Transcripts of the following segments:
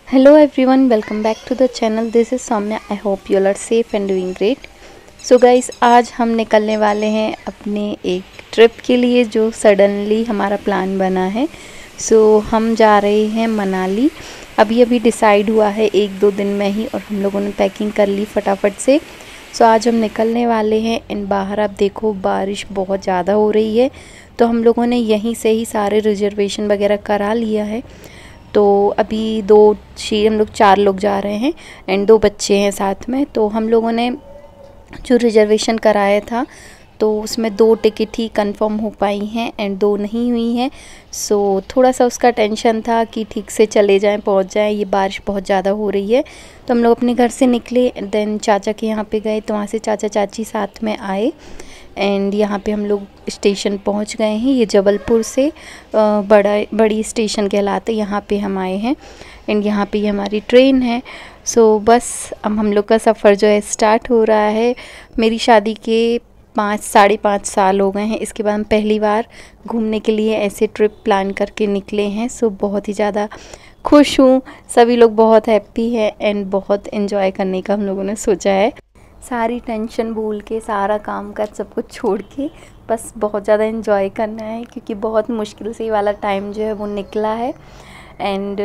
Hello everyone, welcome back to the channel. This is Soumya. I hope you all are safe and doing great. So guys, आज हम निकलने वाले हैं अपने एक ट्रिप के लिए जो सडनली हमारा प्लान बना है। हम जा रहे हैं मनाली। अभी डिसाइड हुआ है 1-2 दिन में ही और हम लोगों ने पैकिंग कर ली फटाफट से। आज हम निकलने वाले हैं एंड बाहर आप देखो बारिश बहुत ज़्यादा हो रही है, तो हम लोगों ने यहीं से ही सारे रिजर्वेशन वगैरह करा लिया है। तो अभी हम लोग 4 लोग जा रहे हैं एंड 2 बच्चे हैं साथ में। तो हम लोगों ने जो रिजर्वेशन कराया था तो उसमें 2 टिकट ही कंफर्म हो पाई हैं एंड 2 नहीं हुई हैं। थोड़ा सा उसका टेंशन था कि ठीक से चले जाएं, पहुंच जाएं। ये बारिश बहुत ज़्यादा हो रही है, तो हम लोग अपने घर से निकले, देन चाचा के यहाँ पे गए, तो वहाँ से चाचा चाची साथ में आए एंड यहाँ पे हम लोग स्टेशन पहुँच गए हैं। ये जबलपुर से बड़ी स्टेशन कहलाते, यहाँ पे हम आए हैं एंड यहाँ पे हमारी ट्रेन है। बस अब हम लोग का सफ़र जो है स्टार्ट हो रहा है। मेरी शादी के 5-5.5 साल हो गए हैं। इसके बाद हम पहली बार घूमने के लिए ऐसे ट्रिप प्लान करके निकले हैं। बहुत ही ज़्यादा खुश हूँ, सभी लोग बहुत हैप्पी हैं एंड बहुत इन्जॉय करने का हम लोगों ने सोचा है। सारी टेंशन भूल के, सारा काम कर सब कुछ छोड़ के बस बहुत ज़्यादा इन्जॉय करना है, क्योंकि बहुत मुश्किल से ये वाला टाइम जो है वो निकला है एंड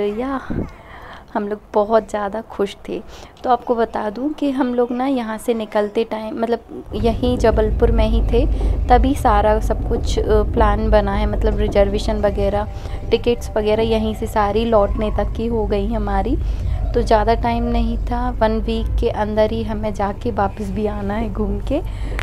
हम लोग बहुत ज़्यादा खुश थे। तो आपको बता दूं कि हम लोग ना यहाँ से निकलते टाइम मतलब यहीं जबलपुर में ही थे, तभी सारा सब कुछ प्लान बना है, मतलब रिजर्वेशन वगैरह, टिकट्स वगैरह यहीं से सारी लौटने तक की हो गई हमारी। तो ज़्यादा टाइम नहीं था, 1 वीक के अंदर ही हमें जाके वापस भी आना है घूम के।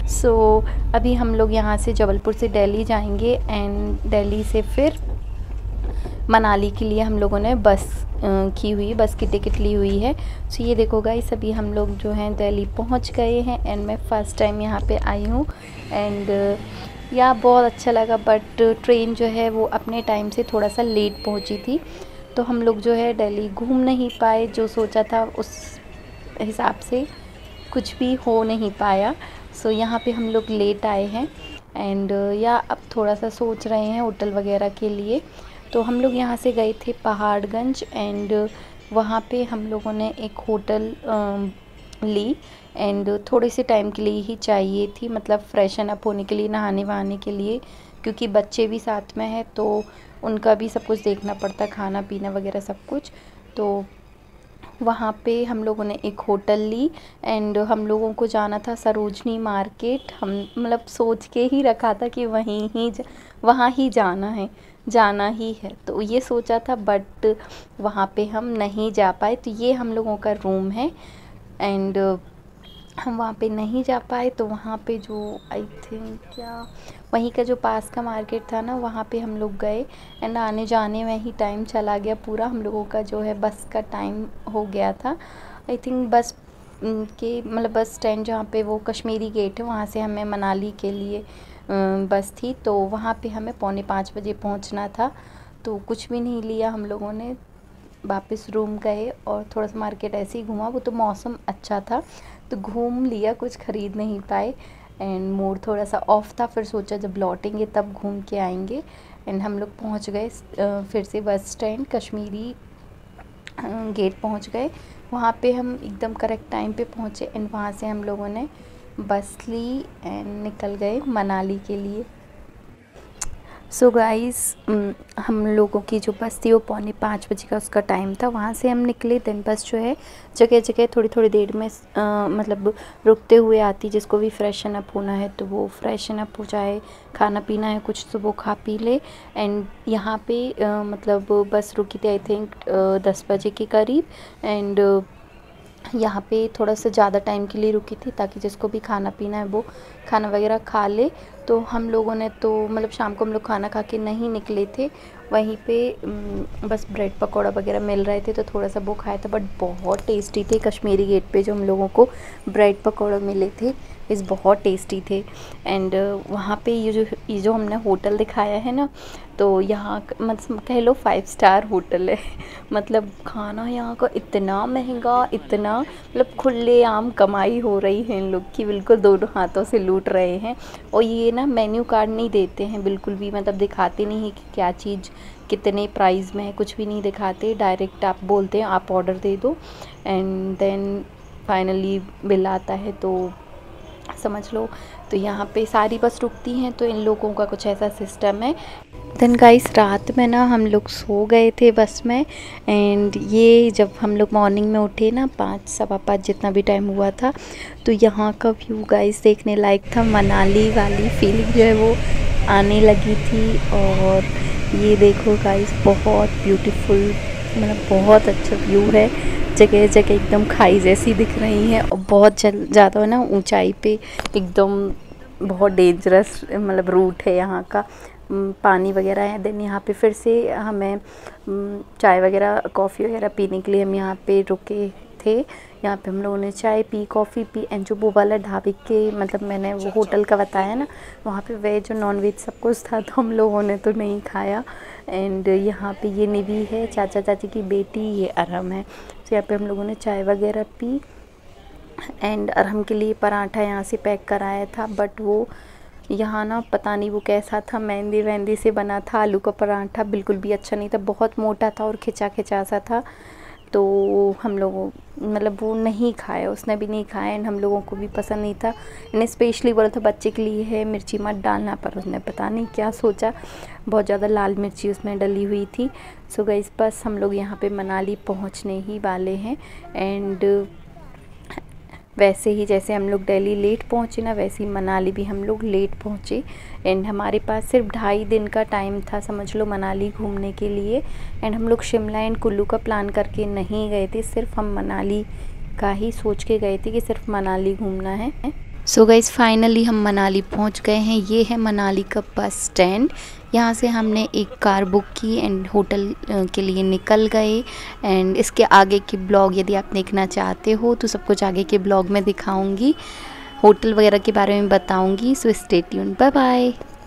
अभी हम लोग यहाँ से जबलपुर से दिल्ली जाएंगे एंड दिल्ली से फिर मनाली के लिए हम लोगों ने बस की टिकट ली हुई है। ये देखो गाइस, अभी हम लोग जो हैं दिल्ली पहुँच गए हैं एंड मैं फ़र्स्ट टाइम यहाँ पे आई हूँ एंड बहुत अच्छा लगा। बट ट्रेन जो है वो अपने टाइम से थोड़ा सा लेट पहुँची थी, तो हम लोग जो है दिल्ली घूम नहीं पाए। जो सोचा था उस हिसाब से कुछ भी हो नहीं पाया। यहाँ पे हम लोग लेट आए हैं एंड अब थोड़ा सा सोच रहे हैं होटल वगैरह के लिए। तो हम लोग यहाँ से गए थे पहाड़गंज एंड वहाँ पे हम लोगों ने एक होटल ली एंड थोड़े से टाइम के लिए ही चाहिए थी, मतलब फ्रेशन अप होने के लिए, नहाने वहाने के लिए, क्योंकि बच्चे भी साथ में हैं तो उनका भी सब कुछ देखना पड़ता, खाना पीना वगैरह सब कुछ। तो वहाँ पे हम लोगों ने एक होटल ली एंड हम लोगों को जाना था सरोजनी मार्केट। हम मतलब सोच के ही रखा था कि वहाँ ही जाना ही है, तो ये सोचा था, बट वहाँ पे हम नहीं जा पाए। तो ये हम लोगों का रूम है एंड हम वहाँ पे नहीं जा पाए। तो वहाँ पे जो आई थिंक वहीं का जो पास का मार्केट था ना, वहाँ पे हम लोग गए एंड आने जाने में ही टाइम चला गया पूरा। हम लोगों का जो है बस का टाइम हो गया था। आई थिंक बस के मतलब बस स्टैंड जहाँ पे वो कश्मीरी गेट है, वहाँ से हमें मनाली के लिए बस थी, तो वहाँ पे हमें 4:45 बजे पहुँचना था। तो कुछ भी नहीं लिया हम लोगों ने, वापस रूम गए और थोड़ा सा मार्केट ऐसे ही घूमा। वो तो मौसम अच्छा था तो घूम लिया, कुछ ख़रीद नहीं पाए एंड मूड थोड़ा सा ऑफ था। फिर सोचा जब लौटेंगे तब घूम के आएंगे एंड हम लोग पहुंच गए फिर से बस स्टैंड कश्मीरी गेट पहुंच गए। वहाँ पे हम एकदम करेक्ट टाइम पे पहुँचे एंड वहाँ से हम लोगों ने बस ली एंड निकल गए मनाली के लिए। गाइस, हम लोगों की जो बस थी वो 4:45 बजे का उसका टाइम था। वहाँ से हम निकले, दिन बस जो है जगह जगह थोड़ी देर में मतलब रुकते हुए आती, जिसको भी फ्रेशन अप होना है तो वो फ्रेशन अप हो जाए, खाना पीना है कुछ तो वो खा पी ले। एंड यहाँ पे मतलब बस रुकी थी आई थिंक 10 बजे के करीब एंड यहाँ पे थोड़ा सा ज़्यादा टाइम के लिए रुकी थी ताकि जिसको भी खाना पीना है वो खाना वगैरह खा ले। तो हम लोगों ने तो मतलब शाम को हम लोग खाना खा के नहीं निकले थे, वहीं पे बस ब्रेड पकौड़ा वगैरह मिल रहे थे तो थोड़ा सा वो खाया था, बट बहुत टेस्टी थे। कश्मीरी गेट पे जो हम लोगों को ब्रेड पकौड़ा मिले थे इस बहुत टेस्टी थे एंड वहाँ पे ये जो हमने होटल दिखाया है ना, तो यहाँ मतलब कह लो 5 स्टार होटल है। मतलब खाना यहाँ का इतना महंगा, इतना मतलब खुलेआम कमाई हो रही है इन लोग की, बिल्कुल दोनों हाथों से लूट रहे हैं। और ये ना मेन्यू कार्ड नहीं देते हैं बिल्कुल भी, मतलब दिखाते नहीं है कि क्या चीज़ कितने प्राइस में है कुछ भी नहीं दिखाते, डायरेक्ट आप बोलते हैं आप ऑर्डर दे दो एंड देन फाइनली बिल आता है तो समझ लो। तो यहाँ पे सारी बस रुकती हैं, तो इन लोगों का कुछ ऐसा सिस्टम है। देन गाइस रात में ना हम लोग सो गए थे बस में, एंड ये जब हम लोग मॉर्निंग में उठे ना 5 सवा 5 जितना भी टाइम हुआ था, तो यहाँ का व्यू गाइस देखने लायक था। मनाली वाली फीलिंग जो है वो आने लगी थी। और ये देखो गाइस बहुत ब्यूटीफुल, मतलब बहुत अच्छा व्यू है। जगह जगह एकदम खाई जैसी दिख रही है और बहुत ज़्यादा ना ऊंचाई पे एकदम बहुत डेंजरस मतलब रूट है यहाँ का। पानी वगैरह है। देन यहाँ पे फिर से हमें चाय वगैरह कॉफ़ी वगैरह पीने के लिए हम यहाँ पे रुके थे। यहाँ पे हम लोगों ने चाय पी, कॉफ़ी पी एंड जो वो वाला ढाबे के मतलब मैंने वो होटल का बताया ना, वहाँ पे वेज और नॉन वेज सब कुछ था, तो हम लोगों ने तो नहीं खाया। एंड यहाँ पे ये निवी है चाचा चाची की बेटी, ये अरहम है। तो यहाँ पे हम लोगों ने चाय वगैरह पी एंड अरहम के लिए पराठा यहाँ से पैक कराया था, बट वो यहाँ ना पता नहीं वो कैसा था, मेहंदी वहंदी से बना था। आलू का पराठा बिल्कुल भी अच्छा नहीं था, बहुत मोटा था और खिंचा खिंचा सा था। तो हम लोगों मतलब वो नहीं खाया, उसने भी नहीं खाया एंड हम लोगों को भी पसंद नहीं था। मैंने स्पेशली बोला था बच्चे के लिए है, मिर्ची मत डालना, पर उसने पता नहीं क्या सोचा, बहुत ज़्यादा लाल मिर्ची उसमें डली हुई थी। सो गाइस बस हम लोग यहाँ पे मनाली पहुँचने ही वाले हैं। एंड वैसे ही जैसे हम लोग दिल्ली लेट पहुँचे ना, वैसे ही मनाली भी हम लोग लेट पहुँचे। एंड हमारे पास सिर्फ 2.5 दिन का टाइम था समझ लो मनाली घूमने के लिए। एंड हम लोग शिमला एंड कुल्लू का प्लान करके नहीं गए थे, सिर्फ हम मनाली का ही सोच के गए थे कि सिर्फ मनाली घूमना है। सो गाइस फाइनली हम मनाली पहुंच गए हैं। ये है मनाली का बस स्टैंड। यहाँ से हमने एक कार बुक की एंड होटल के लिए निकल गए। एंड इसके आगे के ब्लॉग यदि आप देखना चाहते हो तो सब कुछ आगे के ब्लॉग में दिखाऊंगी, होटल वगैरह के बारे में बताऊंगी। So stay tuned, bye bye.